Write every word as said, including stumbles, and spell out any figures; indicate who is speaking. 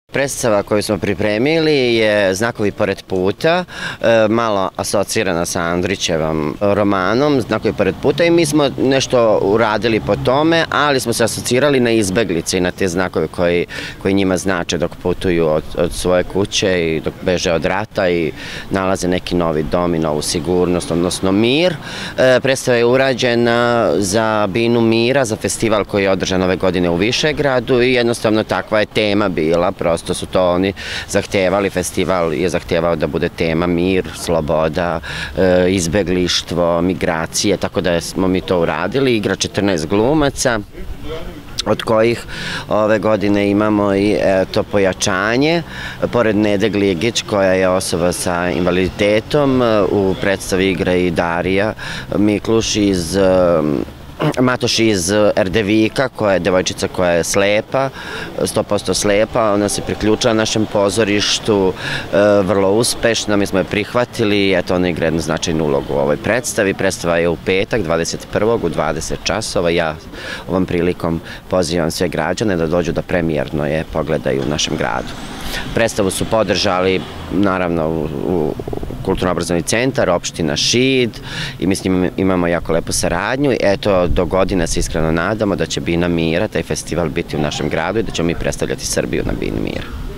Speaker 1: Predstava koju smo pripremili je Znakovi pored puta, malo asocirana sa Andrićevom romanom Znakovi pored puta i mi smo nešto uradili po tome, ali smo se asocirali na izbeglice i na te znakove koji, koji njima znače dok putuju od, od svoje kuće i dok beže od rata i nalaze neki novi dom i novu sigurnost, odnosno mir. Predstava je urađena za Binu mira, za festival koji je održan ove godine u Višegradu i jednostavno takva je tema bila, prosto Prosto su to oni zahtevali, festival je zahtevao da bude tema mir, sloboda, izbeglištvo, migracije, tako da smo mi to uradili. Igra četrnaest glumaca, od kojih ove godine imamo i to pojačanje. Pored Nede Gligić, koja je osoba sa invaliditetom, u predstavi igra i Darija Mikluš iz Matoš iz Erdevika, koja je devojčica koja je slepa, sto posto slepa, ona se priključila našem pozorištu, vrlo uspešna, mi smo je prihvatili i eto, ona igra jednu značajnu ulogu u ovoj predstavi. Predstava je u petak, dvadeset prvog u dvadeset časova. Ja ovom prilikom pozivam sve građane da dođu da premijerno je pogledaju u našem gradu. Predstavu su podržali, naravno, u Kulturno-obrazovni centar, opština Šid i mislim imamo jako lepu saradnju. Eto, do godine se iskreno nadamo da će Bina mira, taj festival, biti u našem gradu i da ćemo mi predstavljati Srbiju na Bini mira.